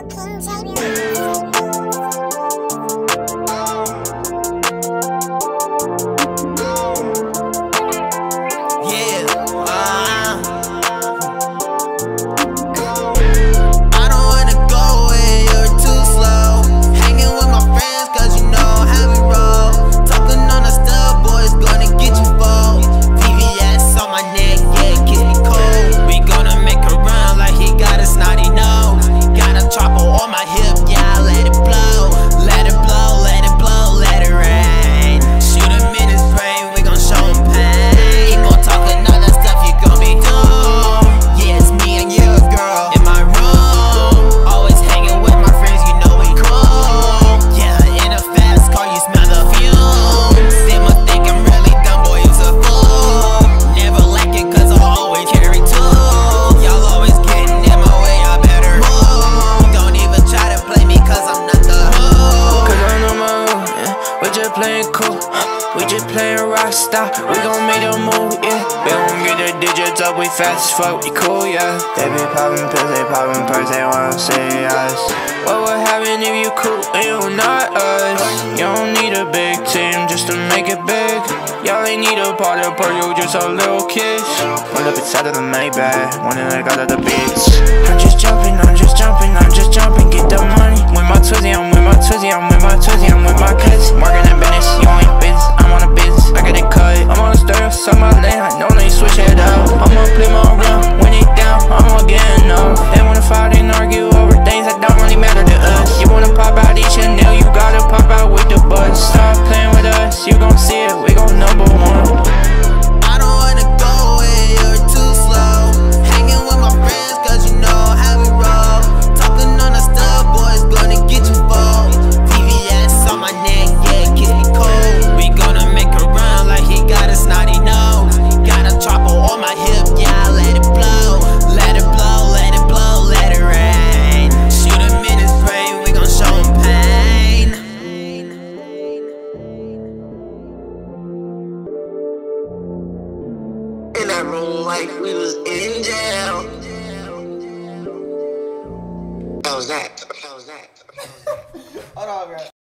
We just playing rock star, we gon' make a move, yeah. We gon' get the digits up, we fast as fuck, we cool, yeah. They be poppin' pills, they poppin' perks, they wanna see us. What would happen if you cool and you not us? You don't need a big team just to make it big. Y'all ain't need a party per you, just a little kiss. Pull up inside of the Maybach, one in the got of the beach. I'm just jumping, I'm just jumping, I'm just jumping, get the money. With my twizzy, I'm with my twizzy, I'm with my twizzy, I'm with my cuts. Marking that business, you ain't business, I'm on a business, I got it cut. I'm on the stairs, on my lane, I know they switch it up. I'ma play my round, when it down, I'ma get enough. They wanna fight and argue over things that don't really matter to us. You wanna pop out each and now, you gotta pop out with the buzz. Stop playing with us, you gon' see it, we gon' number one. In that room like we was in jail. How was that? Hold on, bro.